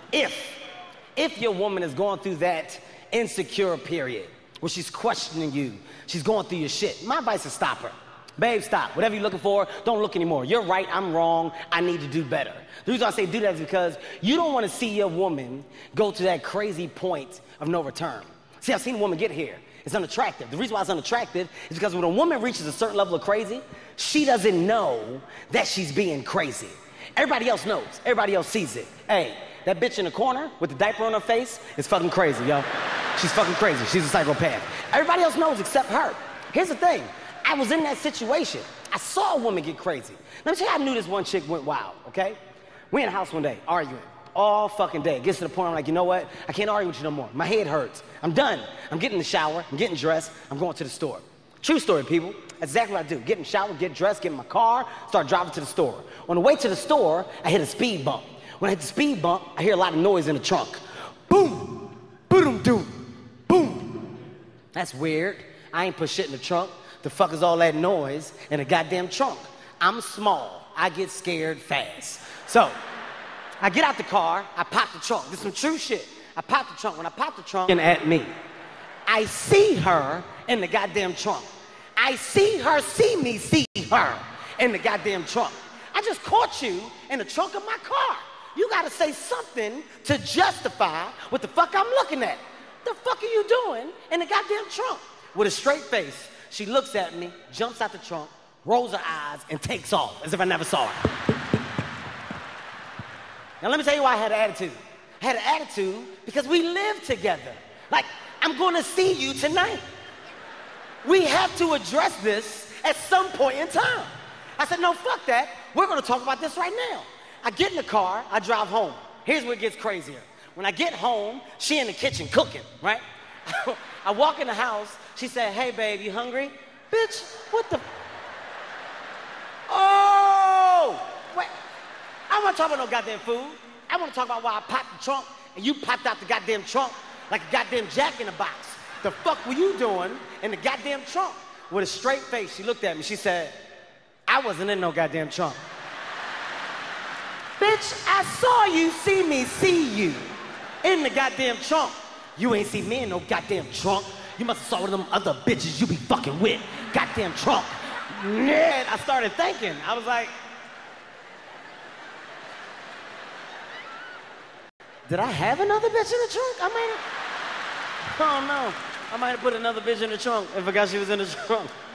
If your woman is going through that insecure period where she's questioning you, she's going through your shit, my advice is stop her. Babe, stop. Whatever you're looking for, don't look anymore. You're right, I'm wrong, I need to do better. The reason I say do that is because you don't want to see your woman go to that crazy point of no return. See, I've seen a woman get here. It's unattractive. The reason why it's unattractive is because when a woman reaches a certain level of crazy, she doesn't know that she's being crazy. Everybody else knows. Everybody else sees it. Hey, that bitch in the corner with the diaper on her face is fucking crazy, yo. She's fucking crazy. She's a psychopath. Everybody else knows except her. Here's the thing. I was in that situation. I saw a woman get crazy. Let me tell you how I knew this one chick went wild, okay? We in the house one day, arguing. All fucking day. It gets to the point I'm like, you know what? I can't argue with you no more. My head hurts. I'm done. I'm getting in the shower. I'm getting dressed. I'm going to the store. True story, people. That's exactly what I do. Get in the shower, get dressed, get in my car, start driving to the store. On the way to the store, I hit a speed bump. When I hit the speed bump, I hear a lot of noise in the trunk. Boom! Boom-doom-doom! Boom! That's weird. I ain't put shit in the trunk. The fuck is all that noise in a goddamn trunk? I'm small. I get scared fast. So, I get out the car, I pop the trunk. This is some true shit. I pop the trunk. When I pop the trunk, and at me, I see her in the goddamn trunk. I see her see me see her in the goddamn trunk. I just caught you in the trunk of my car. You gotta say something to justify what the fuck I'm looking at. The fuck are you doing in the goddamn trunk? With a straight face, she looks at me, jumps out the trunk, rolls her eyes, and takes off as if I never saw her. Now let me tell you why I had an attitude. I had an attitude because we live together. Like, I'm gonna see you tonight. We have to address this at some point in time. I said, no, fuck that. We're gonna talk about this right now. I get in the car, I drive home. Here's where it gets crazier. When I get home, she in the kitchen cooking, right? I walk in the house, she said, hey babe, you hungry? Bitch, what the? Oh, wait. I don't want to talk about no goddamn food. I want to talk about why I popped the trunk and you popped out the goddamn trunk like a goddamn jack in the box. The fuck were you doing in the goddamn trunk? With a straight face, she looked at me. She said, I wasn't in no goddamn trunk. Bitch, I saw you see me see you in the goddamn trunk. You ain't see me in no goddamn trunk. You must have saw one of them other bitches you be fucking with. Goddamn trunk. Yeah, I started thinking. I was like, did I have another bitch in the trunk? I might have, oh no. I might have put another bitch in the trunk and forgot she was in the trunk.